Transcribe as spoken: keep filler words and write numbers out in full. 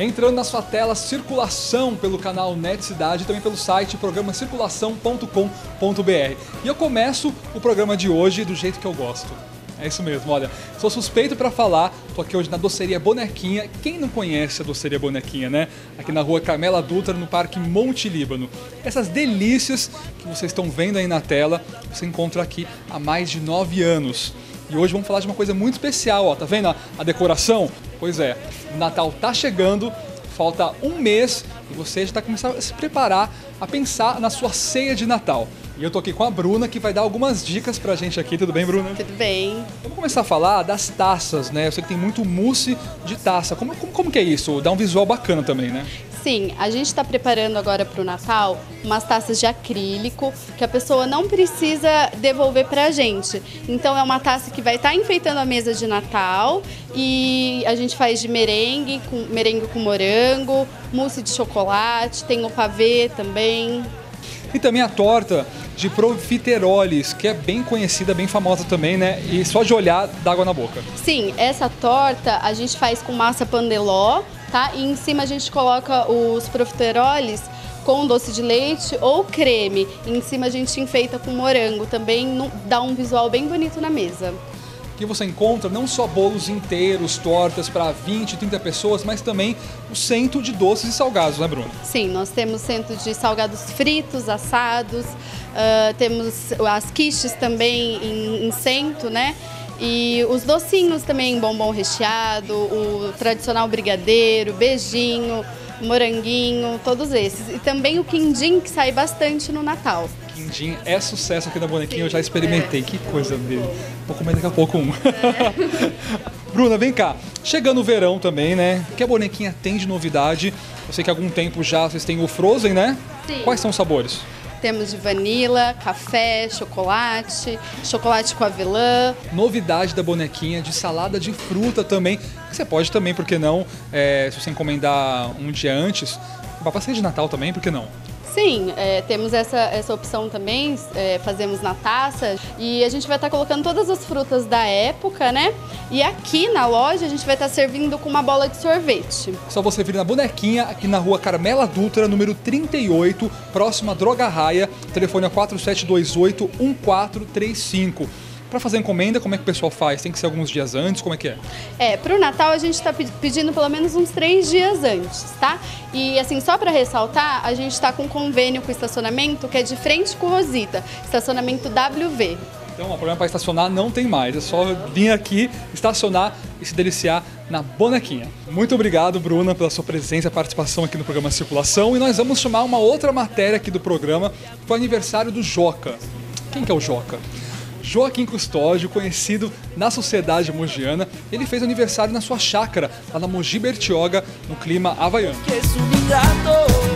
entrando na sua tela Circulação pelo canal Net Cidade e também pelo site programa circulação ponto com ponto br. E eu começo o programa de hoje do jeito que eu gosto. É isso mesmo, olha, sou suspeito para falar, tô aqui hoje na Doceria Bonequinha. Quem não conhece a Doceria Bonequinha, né? Aqui na rua Carmela Dutra, no Parque Monte Líbano. Essas delícias que vocês estão vendo aí na tela, você encontra aqui há mais de nove anos. E hoje vamos falar de uma coisa muito especial, ó, tá vendo a, a decoração? Pois é, o Natal tá chegando, falta um mês e você já está começando a se preparar, a pensar na sua ceia de Natal. E eu tô aqui com a Bruna, que vai dar algumas dicas pra gente aqui. Tudo bem, Bruna? Tudo bem. Vamos começar a falar das taças, né? Eu sei que tem muito mousse de taça. Como, como, como que é isso? Dá um visual bacana também, né? Sim, a gente está preparando agora para o Natal umas taças de acrílico que a pessoa não precisa devolver para a gente. Então é uma taça que vai estar tá enfeitando a mesa de Natal e a gente faz de merengue, com, merengue com morango, mousse de chocolate, tem o pavê também. E também a torta de profiteroles, que é bem conhecida, bem famosa também, né? E só de olhar dá água na boca. Sim, essa torta a gente faz com massa pandeló, tá? E em cima a gente coloca os profiteroles com doce de leite ou creme. E em cima a gente enfeita com morango, também dá um visual bem bonito na mesa. Aqui você encontra não só bolos inteiros, tortas para vinte, trinta pessoas, mas também o cento de doces e salgados, né, Bruna? Sim, nós temos cento de salgados fritos, assados, uh, temos as quiches também em, em cento, né? E os docinhos também, bombom recheado, o tradicional brigadeiro, beijinho, moranguinho, todos esses. E também o quindim, que sai bastante no Natal. Quindim é sucesso aqui na Bonequinha, eu já experimentei, que coisa mesmo. Vou comer daqui a pouco um. É. Bruna, vem cá. Chegando o verão também, né? O que a Bonequinha tem de novidade? Eu sei que há algum tempo já vocês têm o Frozen, né? Sim. Quais são os sabores? Temos de vanila, café, chocolate, chocolate com avelã. Novidade da Bonequinha de salada de fruta também. Que você pode também, por que não, é, se você encomendar um dia antes, para passeio de Natal também, por que não? Sim, é, temos essa, essa opção também, é, fazemos na taça e a gente vai estar tá colocando todas as frutas da época, né? E aqui na loja a gente vai estar tá servindo com uma bola de sorvete. Só você vir na Bonequinha, aqui na rua Carmela Dutra, número trinta e oito, próximo à Droga Raia, telefone é quatro sete dois oito, um quatro três cinco. Para fazer encomenda, como é que o pessoal faz? Tem que ser alguns dias antes? Como é que é? É, para o Natal a gente está pedindo pelo menos uns três dias antes, tá? E assim, só para ressaltar, a gente está com um convênio com o estacionamento que é de frente com Rosita, estacionamento W V. Então, o problema para estacionar não tem mais, é só vir aqui, estacionar e se deliciar na Bonequinha. Muito obrigado, Bruna, pela sua presença e participação aqui no programa Circulação. E nós vamos chamar uma outra matéria aqui do programa, que foi o aniversário do Joca. Quem que é o Joca? Joaquim Custódio, conhecido na sociedade mogiana, ele fez aniversário na sua chácara, lá na Mogi Bertioga, no clima havaiano.